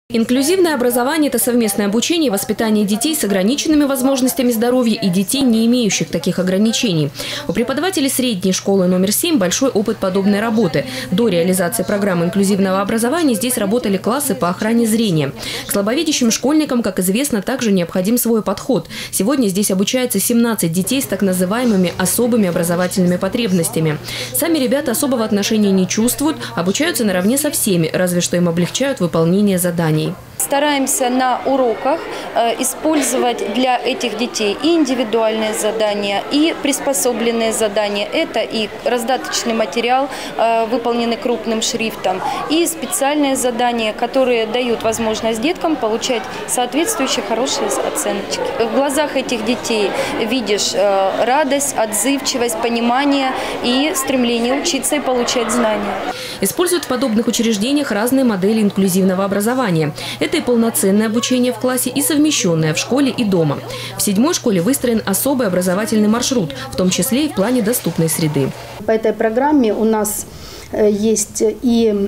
Инклюзивное образование – это совместное обучение и воспитание детей с ограниченными возможностями здоровья и детей, не имеющих таких ограничений. У преподавателей средней школы номер 7 большой опыт подобной работы. До реализации программы инклюзивного образования здесь работали классы по охране зрения. К слабовидящим школьникам, как известно, также необходим свой подход. Сегодня здесь обучается 17 детей с так называемыми особыми образовательными потребностями. Сами ребята особого отношения не чувствуют, обучаются наравне со всеми, разве что им облегчают выполнение заданий. Стараемся на уроках использовать для этих детей и индивидуальные задания, и приспособленные задания. Это и раздаточный материал, выполненный крупным шрифтом, и специальные задания, которые дают возможность деткам получать соответствующие хорошие оценочки. В глазах этих детей видишь радость, отзывчивость, понимание и стремление учиться и получать знания. Используют в подобных учреждениях разные модели инклюзивного образования. Это и полноценное обучение в классе, и совмещенное в школе и дома. В 7-й школе выстроен особый образовательный маршрут, в том числе и в плане доступной среды. По этой программе у нас есть и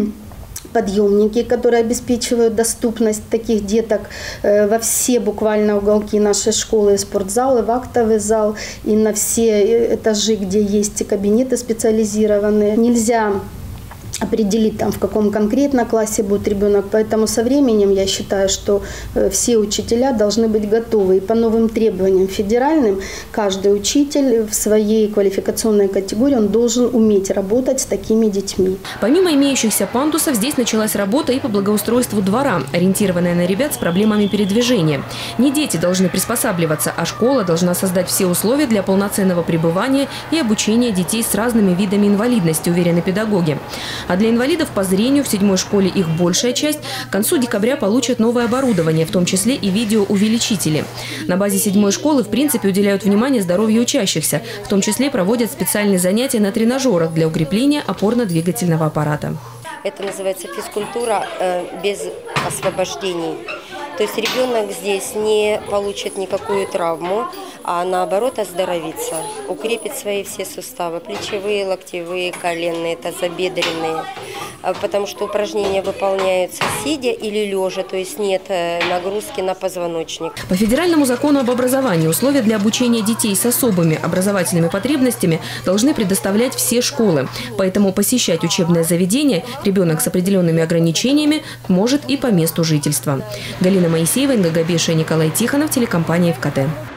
подъемники, которые обеспечивают доступность таких деток во все буквально уголки нашей школы, спортзалы, в актовый зал и на все этажи, где есть кабинеты специализированные. Нельзя определить, в каком конкретно классе будет ребенок. Поэтому со временем я считаю, что все учителя должны быть готовы. И по новым требованиям федеральным каждый учитель в своей квалификационной категории он должен уметь работать с такими детьми. Помимо имеющихся пандусов, здесь началась работа и по благоустройству двора, ориентированная на ребят с проблемами передвижения. Не дети должны приспосабливаться, а школа должна создать все условия для полноценного пребывания и обучения детей с разными видами инвалидности, уверены педагоги. А для инвалидов по зрению в 7-й школе их большая часть к концу декабря получат новое оборудование, в том числе и видеоувеличители. На базе 7-й школы в принципе уделяют внимание здоровью учащихся, в том числе проводят специальные занятия на тренажерах для укрепления опорно-двигательного аппарата. Это называется физкультура без освобождений. То есть ребенок здесь не получит никакую травму, а наоборот оздоровится, укрепит свои все суставы, плечевые, локтевые, коленные, тазобедренные. Потому что упражнения выполняются сидя или лежа, то есть нет нагрузки на позвоночник. По федеральному закону об образовании условия для обучения детей с особыми образовательными потребностями должны предоставлять все школы. Поэтому посещать учебное заведение ребенок с определенными ограничениями может и по месту жительства. Галина Моисеева, Инга Габеша и Николай Тихонов, телекомпания ФКТ.